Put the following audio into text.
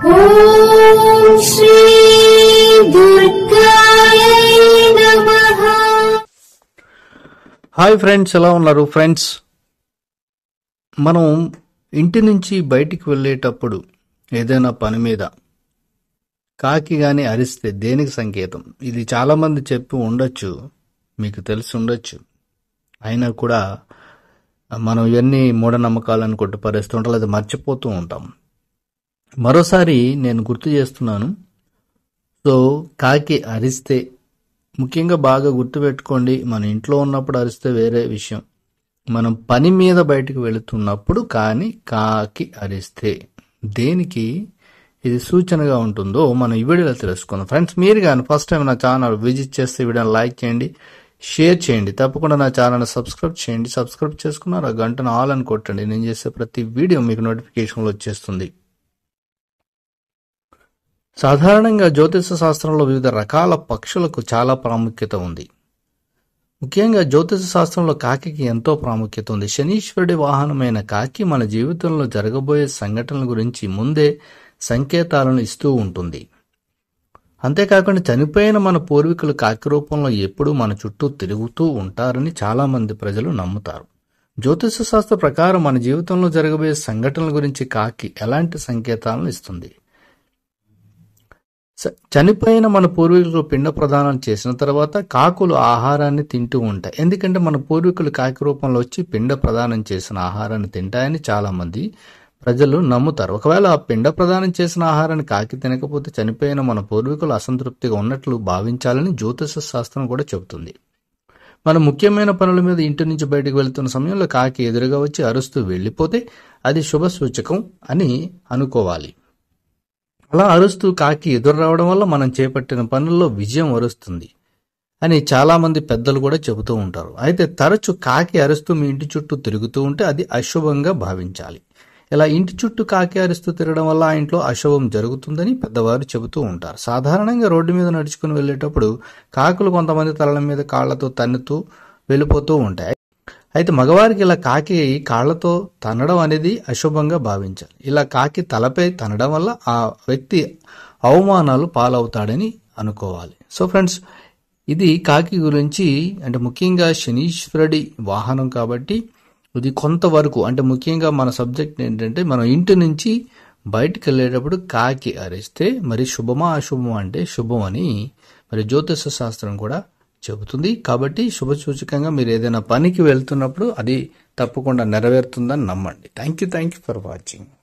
ఓం శ్రీ దుర్గాయ నమః. Hi friends, ఎలా ఉన్నారు ఫ్రెండ్స్? మనం ఇంటి నుంచి బయటికి వెళ్ళేటప్పుడు ఏదైనా పని మీద కాకి కానీ అరిస్తే దేనికి సంకేతం? ఇది చాలామంది చెప్పి ఉండొచ్చు, మీకు తెలిసి ఉండొచ్చు. అయినా కూడా మనం ఇవన్నీ మూఢనమ్మకాలను కొట్టుపరేస్తూ ఉంటాం, లేదా మర్చిపోతూ ఉంటాం. మరోసారి నేను గుర్తు చేస్తున్నాను. సో కాకి అరిస్తే ముఖ్యంగా బాగా గుర్తుపెట్టుకోండి, మన ఇంట్లో ఉన్నప్పుడు అరిస్తే వేరే విషయం. మనం పని మీద బయటకు వెళుతున్నప్పుడు కానీ కాకి అరిస్తే దేనికి ఇది సూచనగా ఉంటుందో మనం ఈ వీడియోలో తెలుసుకుందాం. ఫ్రెండ్స్, మీరు కానీ ఫస్ట్ టైం నా ఛానల్ విజిట్ చేస్తే వీడియోని లైక్ చేయండి, షేర్ చేయండి, తప్పకుండా నా ఛానల్ని సబ్స్క్రైబ్ చేయండి. సబ్స్క్రైబ్ చేసుకున్నారు ఆ గంటను ఆల్ అని కొట్టండి. నేను చేసే ప్రతి వీడియో మీకు నోటిఫికేషన్లో వచ్చేస్తుంది. సాధారణంగా జ్యోతిష శాస్త్రంలో వివిధ రకాల పక్షులకు చాలా ప్రాముఖ్యత ఉంది. ముఖ్యంగా జ్యోతిష శాస్త్రంలో కాకికి ఎంతో ప్రాముఖ్యత ఉంది. శనీశ్వరుడి వాహనమైన కాకి మన జీవితంలో జరగబోయే సంఘటనల గురించి ముందే సంకేతాలను ఇస్తూ ఉంటుంది. అంతేకాకుండా చనిపోయిన మన పూర్వీకులు కాకి రూపంలో ఎప్పుడూ మన చుట్టూ తిరుగుతూ ఉంటారని చాలామంది ప్రజలు నమ్ముతారు. జ్యోతిష శాస్త్ర ప్రకారం మన జీవితంలో జరగబోయే సంఘటనల గురించి కాకి ఎలాంటి సంకేతాలను ఇస్తుంది? చనిపోయిన మన పూర్వీకులకు పిండ ప్రదానం చేసిన తర్వాత కాకులు ఆహారాన్ని తింటూ ఉంటాయి. ఎందుకంటే మన పూర్వీకులు కాకి రూపంలో వచ్చి పిండ ప్రదానం చేసిన ఆహారాన్ని తింటాయని చాలామంది ప్రజలు నమ్ముతారు. ఒకవేళ ఆ పిండ ప్రదానం చేసిన ఆహారాన్ని కాకి తినకపోతే చనిపోయిన మన పూర్వీకులు అసంతృప్తిగా ఉన్నట్లు భావించాలని జ్యోతిష శాస్త్రం కూడా చెబుతుంది. మనం ముఖ్యమైన పనుల మీద ఇంటి నుంచి బయటకు వెళ్తున్న సమయంలో కాకి ఎదురుగా వచ్చి అరుస్తూ వెళ్ళిపోతే అది శుభ సూచకం అని అనుకోవాలి. అలా అరుస్తూ కాకి ఎదురు రావడం వల్ల మనం చేపట్టిన పనుల్లో విజయం వరుస్తుంది అని చాలామంది పెద్దలు కూడా చెబుతూ ఉంటారు. అయితే తరచు కాకి అరుస్తూ మీ ఇంటి చుట్టూ తిరుగుతూ ఉంటే అది అశుభంగా భావించాలి. ఇలా ఇంటి చుట్టూ కాకి అరుస్తూ తిరగడం వల్ల ఆ ఇంట్లో అశుభం జరుగుతుందని పెద్దవారు చెబుతూ ఉంటారు. సాధారణంగా రోడ్డు మీద నడుచుకుని వెళ్ళేటప్పుడు కాకులు కొంతమంది తలల మీద కాళ్లతో తన్నుతూ వెళ్ళిపోతూ ఉంటాయి. అయితే మగవారికి ఇలా కాకి కాళ్లతో తన్నడం అనేది అశుభంగా భావించాలి. ఇలా కాకి తలపై తన్నడం వల్ల ఆ వ్యక్తి అవమానాలు పాలవుతాడని అనుకోవాలి. సో ఫ్రెండ్స్, ఇది కాకి గురించి. అంటే ముఖ్యంగా శనీశ్వరుడి వాహనం కాబట్టి ఇది కొంతవరకు, అంటే ముఖ్యంగా మన సబ్జెక్ట్ ఏంటంటే మనం ఇంటి నుంచి బయటికి వెళ్ళేటప్పుడు కాకి అరిస్తే మరి శుభమా అశుభమా అంటే శుభం అని మరి జ్యోతిష శాస్త్రం కూడా చెబుతుంది. కాబట్టి శుభ సూచకంగా మీరు ఏదైనా పనికి వెళ్తున్నప్పుడు అది తప్పకుండా నెరవేరుతుందని నమ్మండి. Thank you for watching.